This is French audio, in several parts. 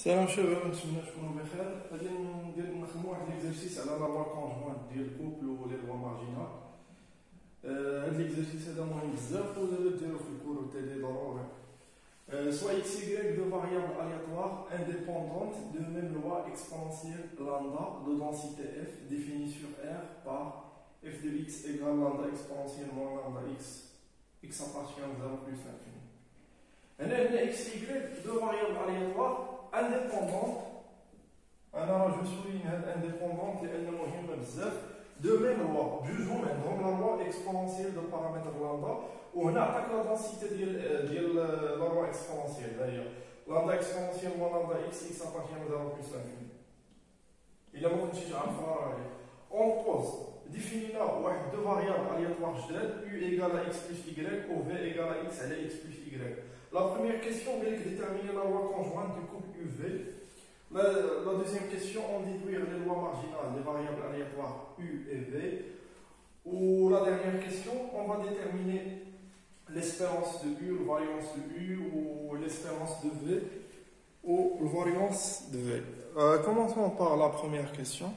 سلام شباب، نتمنى تكونوا بخير. غادي نخدموا واحد ليكزارسيس على لا لوا كونجوانت ديال الكوبل و لي لوا مارجينال. هاد ليكزارسيس هذا مهم بزاف ودابا ديرو في الكور تاعي ضروري. Soit x, y, deux variables aléatoires indépendantes de même loi exponentielle lambda de densité f définie sur R par f de x égale lambda exponentielle moins lambda x appartient à 0 plus l'infini. هنا x, y deux variables aléatoires indépendantes. أنا راه جو سولين هاد indépendante لأن مهمة بزاف. De même loi, جوج هما عندهم la loi exponentielle de paramètre lambda. وهنا عطاك لا دونسيتي ديال لا لوا اكسبونسيال، ها هي لامدا اكسبونسيال موان لامدا اكس ابارتيان ل 0 بلس انفيني. الا ما كنتيش عارفها راه هي اون بوز ديفينينا واحد دو فاريابل الياتوار جداد يو ايكال اكس بلس y و في ايكال اكس على اكس بلس y. لا بروميير كيسيون قال لك ديتيرميني لا لوا كونجوانت دو كوبل يو في. La deuxième question, on déduire les lois marginales des variables aléatoires U et V. Ou la dernière question, on va déterminer l'espérance de U, la variance de U, ou l'espérance de V, ou la variance de V. Commençons par la première question.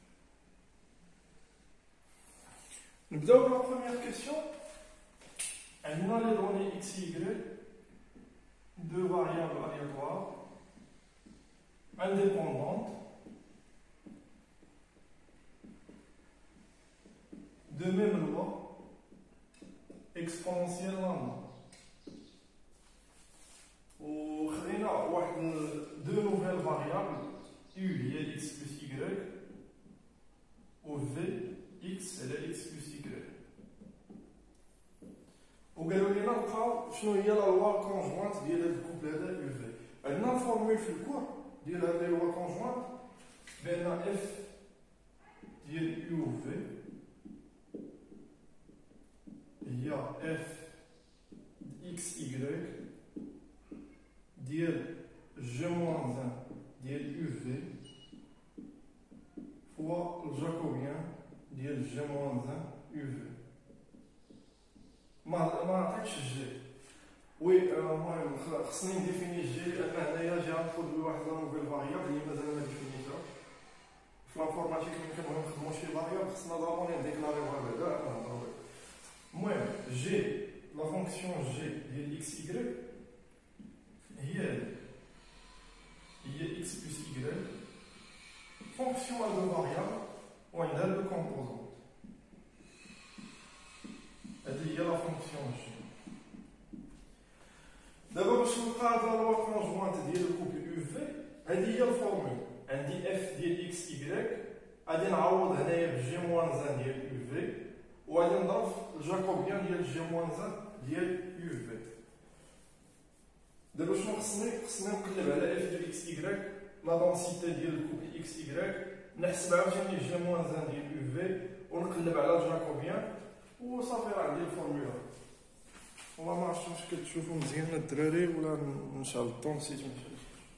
D'abord, la première question, on a les données x, y, deux variables aléatoires indépendantes de même loi exponentielle lambda. وخلينا واحد دو نوفيل فاريابل u هي x plus y و v x على x plus y. وقالوا لنا نلقاو شنو هي لا لوا كونجوانت ديال هاد الكوبل هذا u v. عندنا الفورمول في الكور ديال هاد لي لوا كونجوانت بان f ديال u و v هي f x y ديال g moins 1 ديال uv fois الجاكوبيان ديال g moins 1 uv. ما عطيتش جي. وي المهم خصني نديفيني جي لان هنايا جي غنطلب واحد لا نوفيل فاريابل اللي مازال ما ديفينيتها. في لانفورماتيك ملي كنبغيو نخدمو شي فاريابل خصنا ضروري نديكلاريوها بعدا. المهم جي لا فونكسيون جي ديال اكس y هي x plus y fonction à deux variables وعندها deux composantes. هذه هي لا فونكسيون جي. دابا باش نلقى هاد لا لوا كونجوانت ديال الكوبل يو في هذه هي الفورمول. عندي اف ديال اكس y غادي نعوض هنايا بجي موان 1 ديال يو في وغادي نضرب في الجاكوبيان ديال جي موان 1 ديال يو في. دابا شنو خصني نقلب على اف ديال اكس y لا دونسيتي ديال الكوبل اكس y نحسب عاوتاني جي موان 1 ديال يو في ونقلب على الجاكوبيان وصافي راه عندي الفورمولا. والله ما عرفتش واش كتشوفوا مزيان الدراري ولا نشعل الطون نسيت نشعل.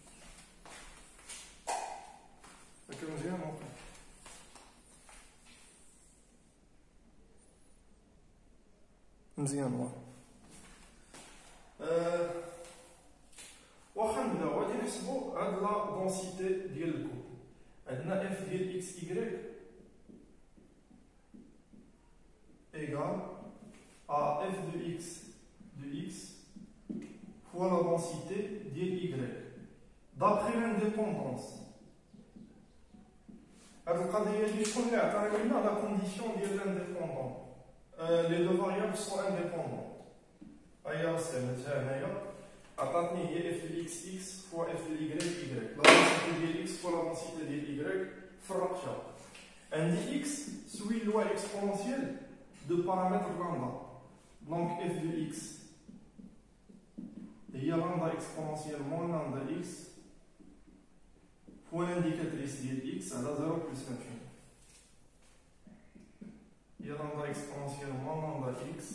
هاكا مزيان واقع. مزيان واقع. واخا نبداو غادي نحسبو هاد لا دونسيتي ديال الكوب. عندنا اف ديال اكس y égale à f de x fois la densité ديال y d'après l'indépendance. هاد القضيه اللي شكون اللي عطاها لنا لا كونديسيون ديال لانديبوندون. لي دو فاريابل سون انديبوندون. هيا استعملتها هنايا عطاتني هي اف ديال اكس اكس فوا اف ديال y لا دونسيتي ديال اكس فوا لا دونسيتي ديال y فرقتها. عندي اكس سوي لوا اكسبونسيال دو بارامتر لامدا. دونك اف ديال اكس هي لامدا اكسبونسيال موان لامدا اكس فوا لانديكاتريس ديال اكس على 0 بلس انفيني. هي لامدا اكسبونسيال موان لامدا اكس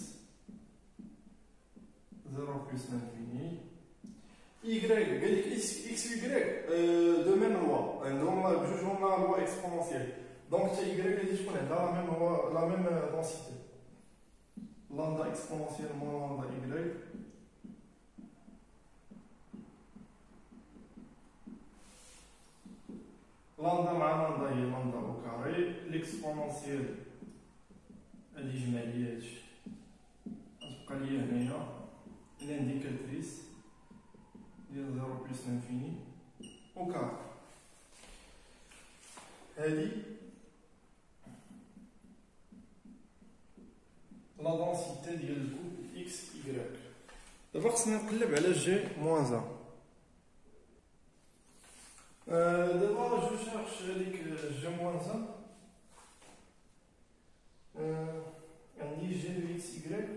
0 plus l'infini. Y, قال لك x y de même loi. عندهم بجوج هما loi exponentielle. Donc حتى y غادي تكون عندها la même densité. Lambda exponentielle moins lambda y لندا مع لندا هي لندا او كاري ليكسبونونسيال هادي جماليه هادشي غتبقى ليا هنايا لانديكاتريس ديال 0 بلس لانفيني او كاري هادي لا دونسيتي ديال الكوب اكس يغريك. دابا خصني نقلب على جي موان 1. دابا جو شيرش هذيك جي موان 1. عندي جي دو اكس يغريك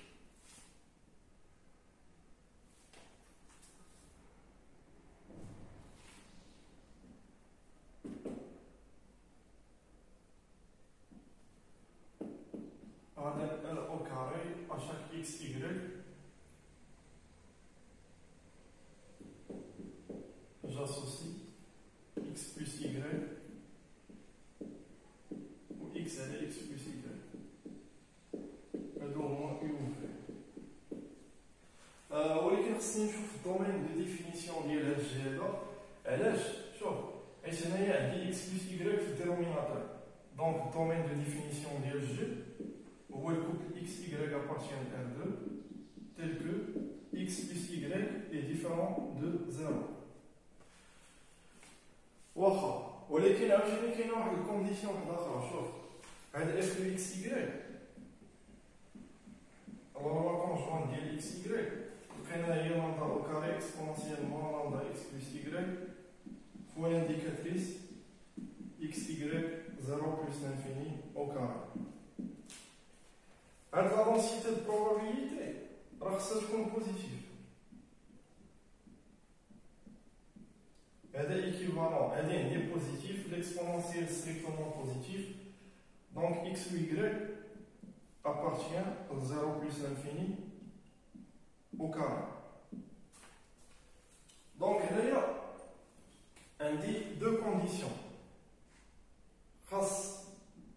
هذا ال او كاري اشاك اكس يغريك j'associe x plus y ou x على x plus y هادو هما u و v. ولكن خصني نشوف الدومين دو ديفينيسيون ديال هاد الجي هذا. علاش؟ شوف حيت هنايا عندي x plus y في الدينوميناتور دونك الدومين دو ديفينيسيون ديال الجي هو الكوبل x y appartient à R2 tel que x plus y est différent de 0. واخا ولكن عاوتاني كاينه واحد الكونديسيون وحده اخرى. شوف هاد اف دو اكس يغريك الروا كونجوان ديال اكس يغريك لقينا هي لندا او كاري اكسبونونسيال موان لندا اكس بلس يغريك فوا لانديكاتريس اكس يغريك 0 بلس لانفيني او كاري. هاد لا دونسيتي دو بروبابيليتي راه خصها تكون بوزيتيف. هذا équivalent هذه هي بوزيتيف l'exponentiel strictement positif donc x ou y appartient à 0 plus l'infini au carré. donc هنايا عندي deux conditions خاص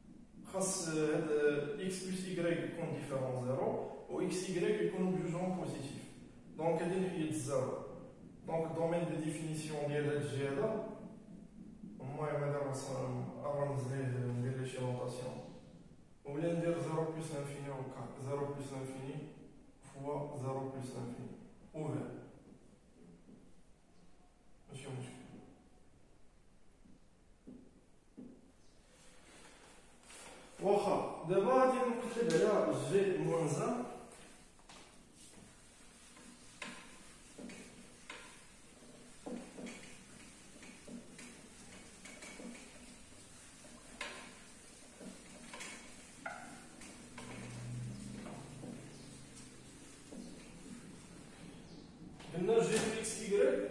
هذا x plus y يكون différent 0 و x y يكونوا بجوجهم بوزيتيف donc هذه هي الزيرو. Donc, le domaine de définition de l'LG, moi, je vais avancer l'échelonation. On vient de dire 0 plus l'infini au 4. 0 plus l'infini fois 0 plus l'infini. Ouvert. Monsieur, monsieur. واخا دابا غادي نقلب على جي موان 1. قلنا جي دو اكس يغريك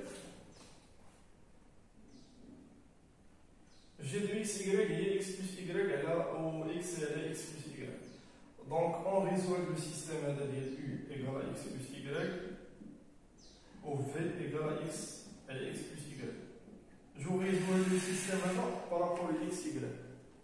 جي دو اكس يغريك هي اكس بلس يغريك على او اكس على اكس بلس يغريك. دونك اون ريزولف لو سيستيم هذا ديال u ايكال اكس بلس يغريك و v ايكال اكس على اكس بلس يغريك. جو ريزولف لو سيستيم هذا بارابور لاكس يغريك.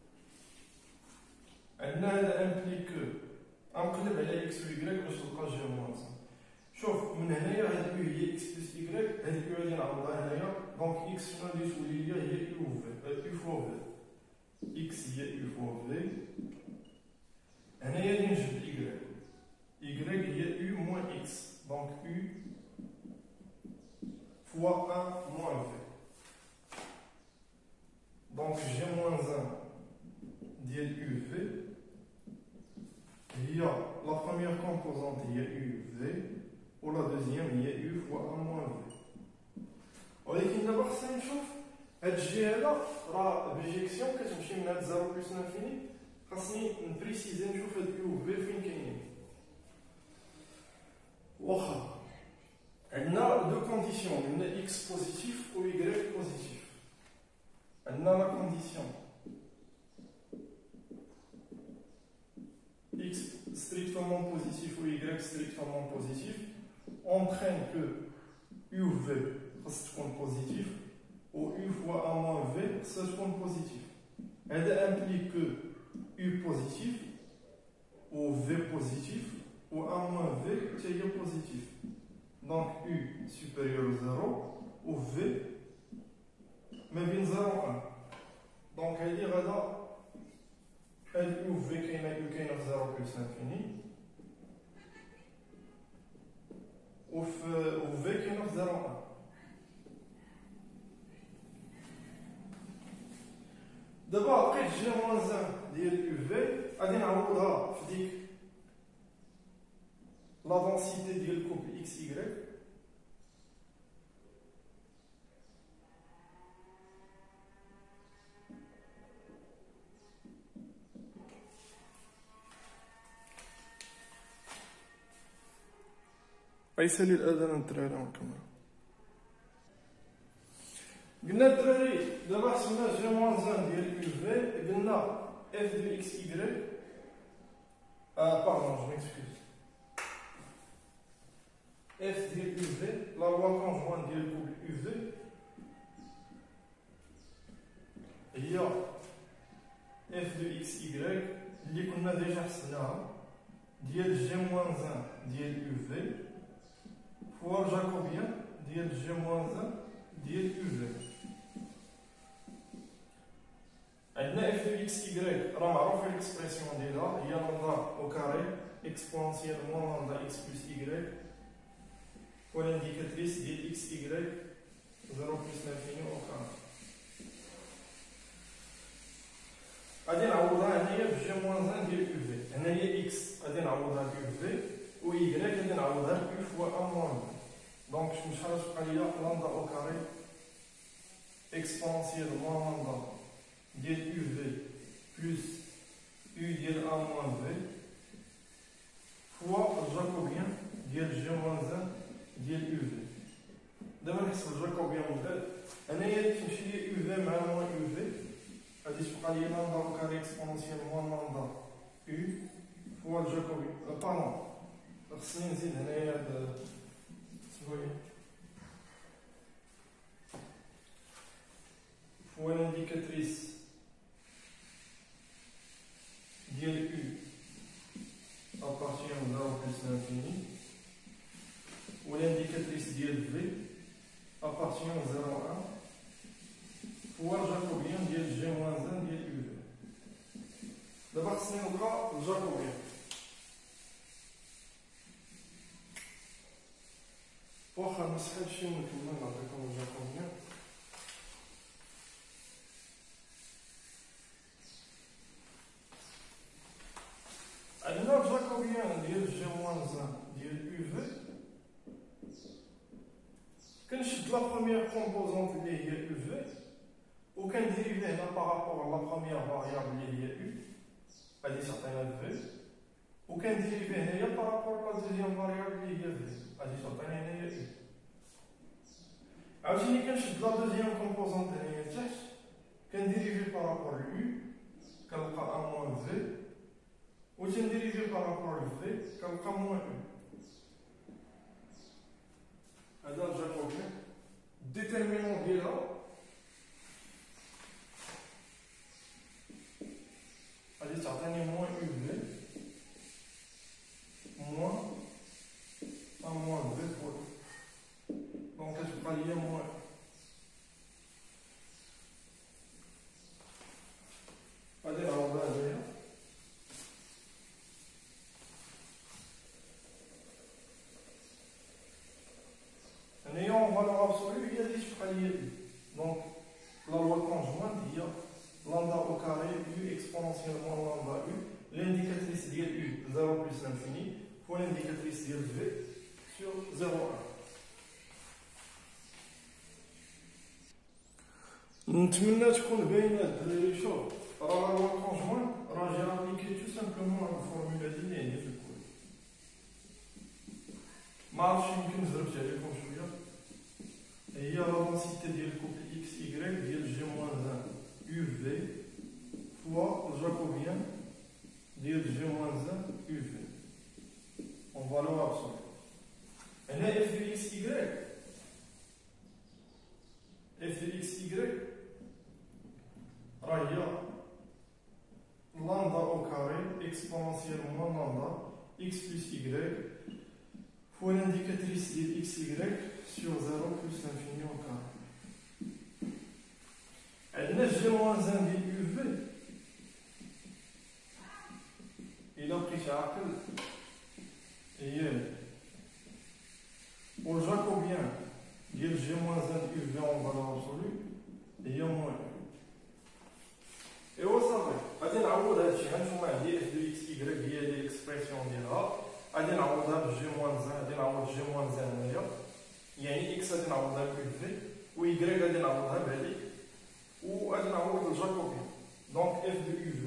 عندنا هذا امبليك غنقلب على اكس و يغريك باش نلقى جي موان 1. شوف من هنايا هاد يو هي اكس بلس يغريك هاد يو غادي نعوضها هنايا دونك اكس شنو غادي تولي ليا هي يو في يو فوا في اكس هي يو فوا في هنايا غادي نجبد يغريك يغريك هي يو موان اكس دونك يو فوا 1 موان في دونك جي موان 1 ديال يو في هي لا بروميير كومبوزونت هي يو في و لا دوزيام هي يو فوا 1 موان في. ولكن دابا خصنا نشوف هاد الجي هذا راه بيجيكسيون كتمشي من هاد 0 بلس لانفيني خاصني نبريسيزي نشوف هاد يو في فين كاينين. واخا عندنا دو كونديسيون عندنا اكس بوزيتيف و يغريك بوزيتيف. عندنا لا كونديسيون x strictement positif ou y strictement positif entraîne que uv خاص تكون positif ou u fois a moins v خاص تكون positif. هذا implique que u positif ou v positif ou a moins v هي positif. donc u supérieur à 0 ou v ما بين 0 و 1 دونك هادي غادا هاد يو في كاينه يو كاينه في 0 بلس لانفيني و في كاينه في 0 1. دابا لقيت جي موان 1 ديال يو في غادي نعوضها في ديك لا دونسيتي ديال كوبل اكس ايكغيك يسالي الاذان الدراري ونكمل. قلنا الدراري دابا حسبنا جي موان 1 ديال يو في قلنا اف دو اكس ايكغيك باردون جو ميكسكوز اف ديال يو في لا لوا كونجوان ديال كوبل يو في هي اف دو اكس ايكغيك اللي كنا ديجا حسبناها ديال جي موان 1 ديال يو في فوا الجاكوبيان ديال جي موان 1 ديال يو في. عندنا اف دو اكس ايكغيك راه معروفه الاكسبرسيون ديالها هي لامدا او كاري اكسبونسيال موان لامدا اكس بلس ايكغيك و لانديكاتريس ديال اكس ايكغيك 0 بلس لانفيني او كاري. غادي نعوضها هنايا بجي موان 1 ديال يو في. هنايا اكس غادي نعوضها بيو في و y غادي نعوضها بيو فوا 1 موان. دونك شحال تبقى ليا لامدا او كاري اكسبونسيال موان لامدا ديال يو في بلس يو ديال 1 موان في فوا الجاكوبيان ديال جي موان 1 ديال يو في. دابا نحسب الجاكوبيان من بعد. هنايا تمشي لي يو في مع موان يو في غادي تبقى لي لامدا او كاري اكسبونسيال موان لامدا يو فوا الجاكوبيان باردون خصني نزيد هنايا هاد شويه فوا لانديكاتريس ديال U à partir de 0 plus l'infini ou l'indicatrice ديال V à partir de 0 1 fois le jacobien ديال G moins 1 ديال UV. دابا خصني نلقى الجاكوبيان. واخا نسخ هادشي ونكمل نعطيكم الجاكوبيان. عندنا الجاكوبيان ديال جي موان 1 ديال يو في كنشد لا بروميير كومبوزونت اللي هي يو في وكنديريفي هنا بارابور لا بروميير فاريابل اللي هي يو غادي تعطينا في وكنديريفي هنايا بارابور لا دوزيام فاريابل اللي هي في غادي تعطينا هنايا يو. عاوتاني كنشد لا دوزيام كومبوزونت هنايا لتحت كنديريفي بارابور يو كنلقى 1 موان في و تنديريفي بارابور لفي كنلقى موان او. هذا الجاكوبيان الديتيرمينون ديالها غادي تعطيني موان او في موان ان موان في فوا دونك كتبقى ليا موان. غادي نعوضها هنايا هنايا اون فالور ابسولو هي اللي تبقى ليا يو. دونك لا لوا كونجوانت هي لامدا او كاري يو اكسبونسيال موان لامدا يو l'indicatrice ديال U 0 plus l'infini fois l'indicatrice ديال V sur 0 1. نتمنى تكون باينه الدراري. شوف راه لا كونجوان راه جي ابليكي تو سامبلومون الفورمولا ديالي هنا في الكود. ما عرفتش يمكن زربت عليكم شويه. هي لا دونسيتي ديال كوبل اكس ايكغيك ديال جي موان 1 يو في فوا الجاكوبيان ديال جي موان 1 يو في اون فالور ابسولو. هنا اف دو اكس ايكغيك اف دو اكس ايكغيك راه هي لامدا او كاري اكسبونسيال موان لامدا اكس بلس ايكغيك فوا l'indicatrice ديال اكس ايكغيك sur 0 plus l'infini au carré. عندنا جي موان 1 ديال moins 1 de UV en valeur absolue هي moins 1. Et صافي غادي نعوض هادشي غنشوفو عندي f de x y هي لي اكسبرسيون ديالها غادي نعوضها ب g moins 1 غادي نعوض g moins 1 هنايا يعني x غادي نعوضها ب UV و y غادي نعوضها بهاديك و غادي نعوض الجاكوبيان دونك f de UV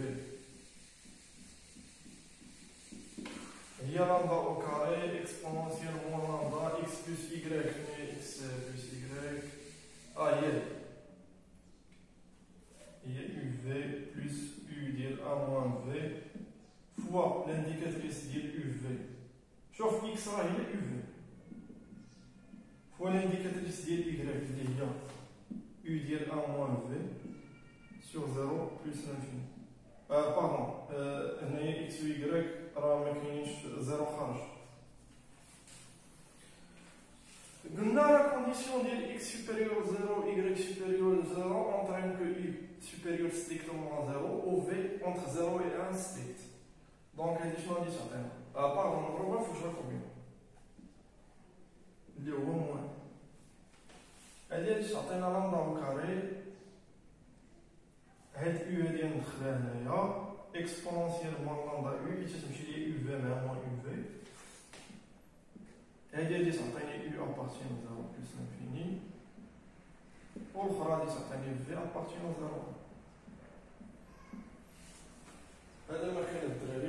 هي lambda au carré exponentiellement lambda x plus y x plus y هي UV plus U ديال A moins V fois l'indicatrice ديال UV شوف x راه هي UV fois l'indicatrice ديال Y اللي هي U ديال A moins V sur 0 plus l'infini باردون هنايا x و y راه ما كاينينش 0 خارج قلنا لا كونديسيون ديال x supérieur 0 y supérieur 0 entraîne que u supérieur strictement à 0 ou v entre 0 et 1 strict donc هادي شنو غادي تعطينا باردون نضربها في جاكوبيان اللي هو موان هادي غادي تعطينا لامدا او كاري هاد u هادي ندخلها هنايا exponentiellement lambda u qui تمشي لي uv مع moins uv هادي غادي تعطيني u appartient à 0 plus l'infini والاخرى غادي تعطيني v appartient à 0 هذا ما كان الدراري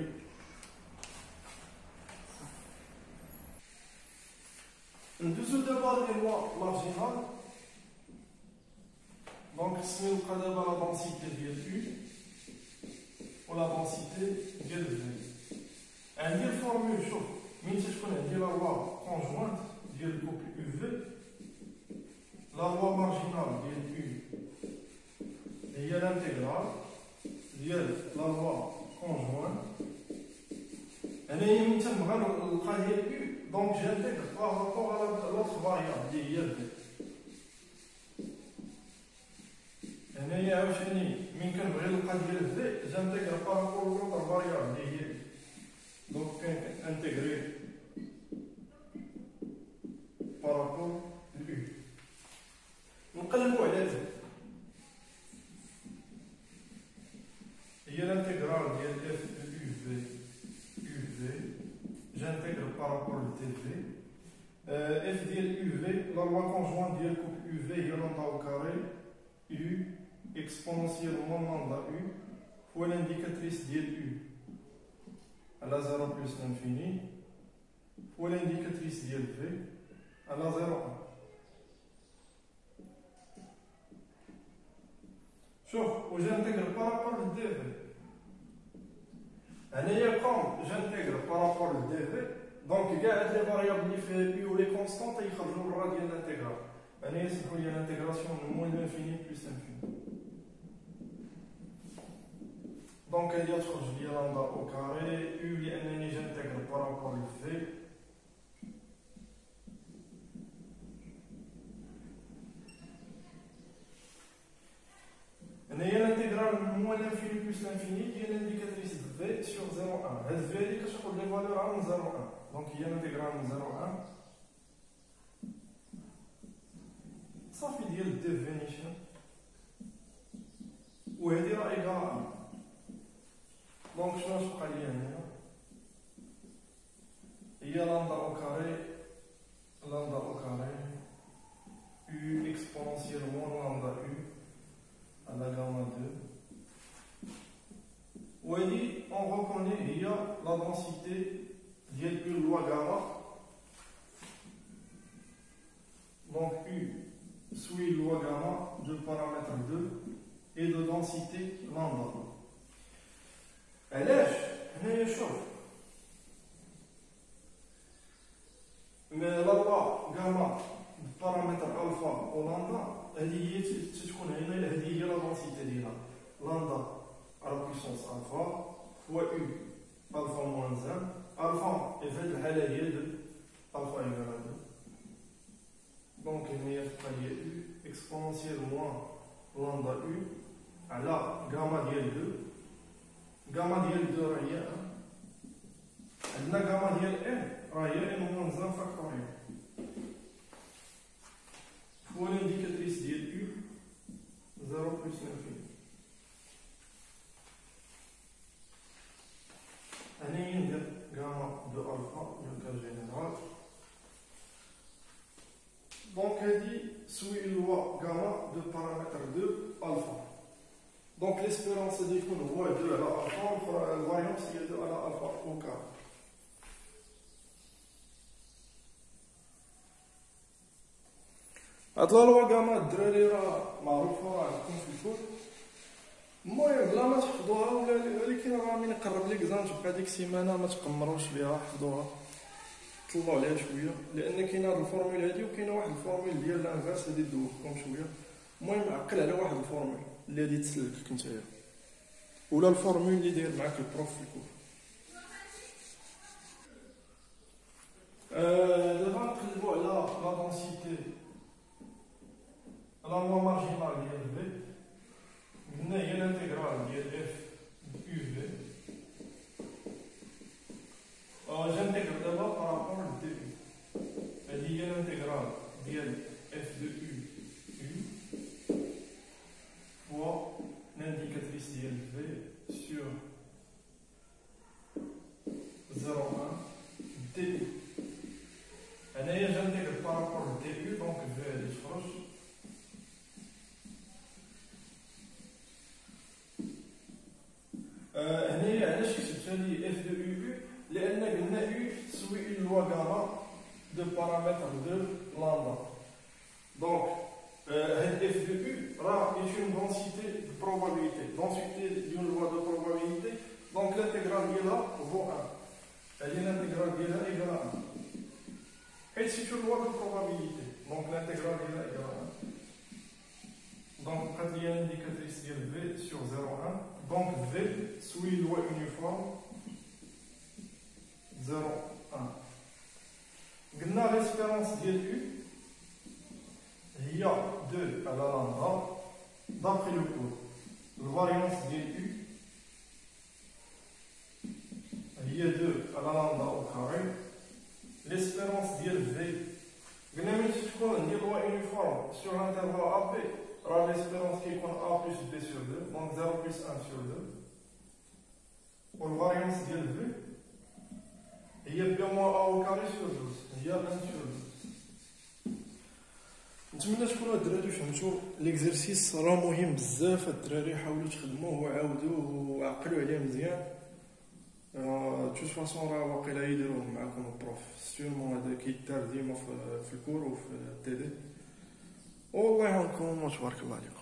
ندوزو دابا لي لوا مارجينال دونك خصني نلقى دابا لا دونسيتي ديال u ولا دونسيتي ديال v عندي الفورمول شوف من تكون عندي لا لوا كونجوانت ديال الكوبل UV لا لوا مارجينال ديال U هي الانتيغرال ديال لا لوا كونجوانت هنايا من تنبغى نلقى ديال U دونك جانتيغ بارابور على لوطخ فاريابل اللي هي V هنايا عاوتاني من كنبغي نلقى ديال V جانتيغ بارابور لوطخ فاريابل اللي هي دونك كنانتيغري بارابور لU نقلبو على V هي الانتيغرال ديال f de UV j'intègre par rapport au TV f ديال UV la loi conjointe ديال couple UV هي lambda au carré U exponentiellement lambda U fois l'indicatrice ديال U à la 0 plus l'infini fois l'indicatrice ديال V à la 0 1 شوف و j'intègre par rapport au DV هنايا كوم j'intègre par rapport au DV دونك كاع هاد لي فاريابل اللي فيها U و لي كونستانت يخرجوا برا ديال الانتيغرال هنايا يسمحوا لي الانتيغراسيون من موان لانفيني بلس انفيني دونك هادي تخرج لي لامدا او كاري U لانني j'intègre par rapport au V هنايا الانتيغرال من موان لانفيني بلس لانفيني هي الانديكاتريس V sur 0 1 هاد V هادي كتاخد لي فالور من 0 1 دونك هي الانتيغرال من 0 1 صافي ديال الديفينيشن وهادي راه ايكال دونك شنو تبقى لي هنايا هي لامدا او كاري U exponentiellement lambda U à la gamma 2 وهادي on reconnaît هي la densité ديال U loi gamma donc U suit loi gamma de paramètre 2 et de densité lambda علاش هنايا شوف لا لوا غاما بارامتر الفا و لامدا هذه هي تكون هنا هذه هي لا دونسيتي ديالها لامدا على بويسونس الفا فوا U الفا موان 1 الفا في هذه الحاله هي 2 الفا ايكال 2 دونك هنايا تبقى هي U اكسبونونسيالمون لامدا U على غاما ديال 2 غاما ديال 2 راه هي 1 عندنا غاما ديال n راه هي n موان 1 فاكتوريال فوا loi gamma de paramètre 2 alpha. Donc l'espérance دي يكون هو 2 على alpha الفاريونس هي 2 على alpha au carré. هاد لا لوا غاما الدراري راه معروفه عندكم في الكور. المهم بلا ما تحفظوها ولكن راه من يقرب ليكزام تبقى ديك السيمانه ما تقمروش بها، حفظوها طلعوا عليها شويه، لان كاينه هاد الفورمول هادي وكاينه واحد الفورمول ديال الانفيرس اللي دوزكم شويه. المهم عقل على واحد الفورمول اللي غادي تسلكك نتايا، ولا الفورمول اللي داير معاك البروف في الكور. دابا نقلبوا على لا دونسيتي لا لوا مارجينال ديال في، قلنا هي الانتيغرال ديال اف يو في. جانتيغر دابا بارابور دي يو، هادي هي الانتيغرال ديال اف دو يو fois l'indicatrice ديال في sur 0,1 dU. هنايا جانتيغر بارابور دي يو، دونك في غادي تخرج هنايا. علاش كتبت هادي اف دو يو؟ لان قلنا يو تسوي اون لوا غاما دو بارامتر دو لامدا. دونك هاد اف دو يو راه اون دونسيتي دو بروبابيليتي، دونسيتي ديال لوا دو بروبابيليتي. دونك الانتيغرال ديالها هو 1، هادي الانتيغرال ديالها ايكال 1 حيت سي اون لوا دو بروبابيليتي. دونك الانتيغرال ديالها ايكال 1. دونك بقات لي الانديكاتريس ديال في sur 0,1. دونك في تسوي لوا يونيفورم 0,1. قلنا ليسبيرونس ديال يو هي 2 على لامدا دابخي لو كور. الفاريونس ديال يو هي 2 على لامدا او كاري. ليسبيرونس ديال في قلنا ملي تكون عندي لوا يونيفورم سور انترفال ا بي، راه ليسبيرونس كيكون ا بلس بي سور 2، دونك 0 بلس 1 سور 2. والفاريونس ديال في هي بي موان ا او كاري سور 12، هي 1 سور 2. نتمنى تكونوا الدراري فهمتوا ليكزرسيس، راه مهم بزاف. الدراري حاولوا تخدموه وعاودوه وعقلوا عليه مزيان. تو فاسون راه واقيلا يديروه معاكم البروف سيرمون، هذا كيدار ديما في الكور وفي التي دي. والله يعاونكم وتبارك الله عليكم.